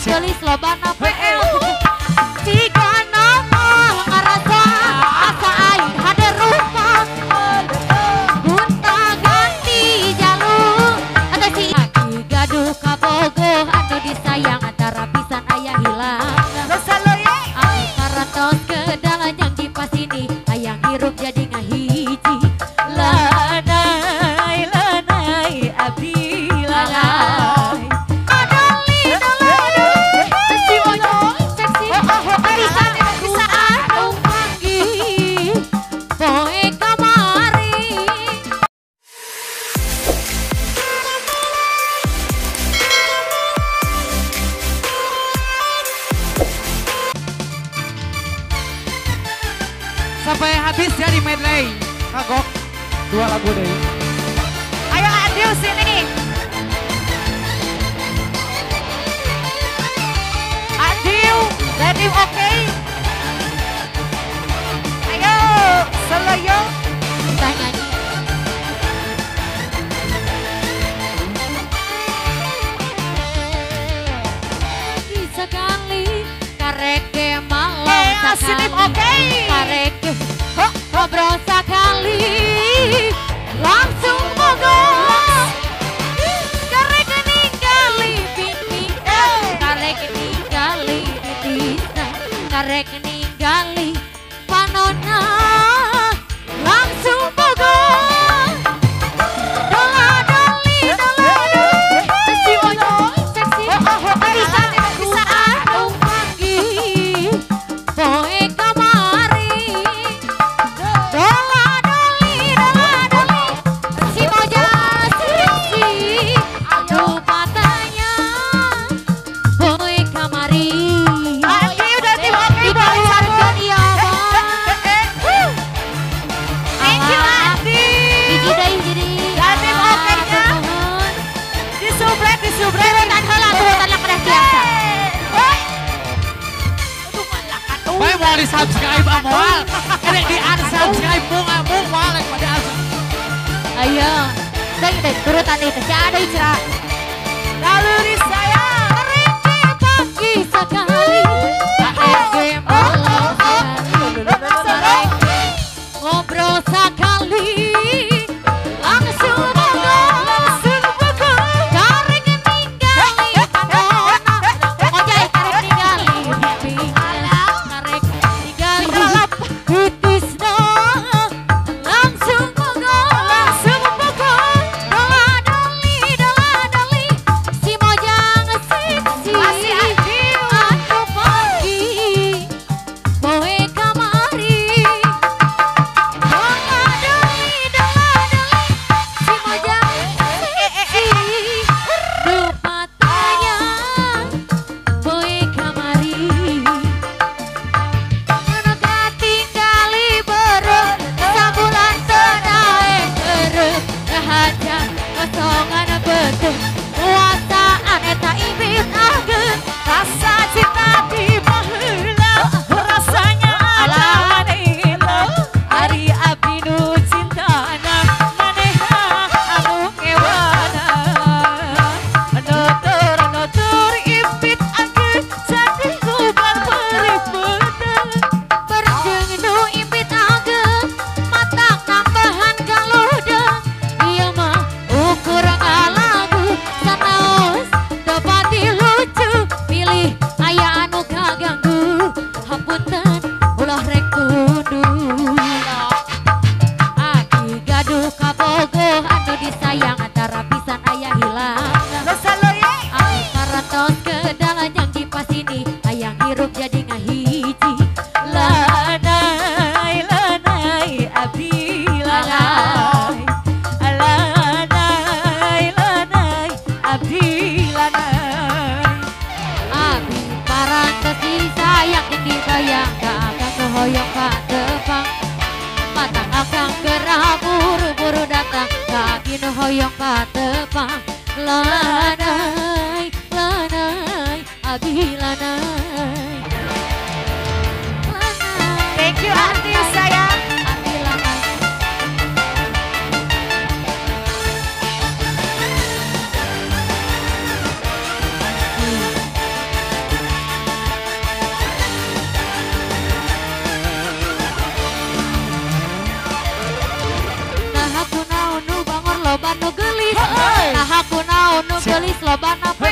gelis lobana PL. Jika nama ngarasa asa aing hade rupa. Gunta ganti jalur ada si aki gaduh kabogoh anu disayang antara pisan aya hilang. Aki karatos kedalan yang dipas ini hayang hirup jadi ngahiji. Lanai lanai abdi lanai. Sampai habis ya di medley. Kagok 2 lagu deh. Ayo Adil sini. Adil, ready oke? Ayo, selayo. Kita nyanyi. Sekali kareke malam sini sekali. oke. Kareke ngobrol sekali langsung mogok. Kareke ningali bini kareke ningali bisa. Kareke ningali panona langsung mogok. Dola doli seksi ojo seksi bisa anu panggil poe kamari. Dola doli si moja seksi anu matanya poe kamari. Adi udah tim oke Dibayarkan iya bang. Thank you Adi. Hiji deui jadi. Ya, tim oke-nya. Disubrek. Turutan heula turutan lah kedah biasa. Bae mau di subscribe amoal. Kene di unsubscribe mung moal rek pada unsubscribe. Ayo. Deui turutan itu si ada icra. Lalu saya. Kereke pagi sekali. Kereke malam sekali. Ngobrol sekali. Langsung mogok. Kareke ningali panona. Ojai kareke ningali bibing. Kareke ningali putusna. Langsung mogok. Dola doli si mojang seksi. Masih Adil. Anu pagi poe kamari. Dola doli si mojang seksi. Nu matanya poe kamari. Anu katingali beureum sabulan teu daek eureum. Rahaja kosongan beuteung kuasaan eta ibit ageun. Rasa cinta di baheula, rasanya ada nila. Ari abdi nu cintana, maneha anu ngewana. Nutur impit ageun, jadi gubar peripetan. Berjeng nu impit ageun matak nambahan kaludeng. Ieu mah ukur ngalagu sanaos dapati lucu. Pilih aya anu kaganggu hapunten ulah rek kudu. Aki gaduh kabogoh anu disayang antara pisan aya hilang. Aki karatos kedalan yang dipas ini hayang hirup jadi ngahiji. Lanai abdi lanai. Lanai abdi lanai. Abi parantos disayang yang dibayang gak akan kehoyong ka tepang. Matang akang gerah buru-buru datang gak gino hoyong ka tepang. Lanai abi lanai. Thank you Adi sayang. Abi lanai. gelis lobana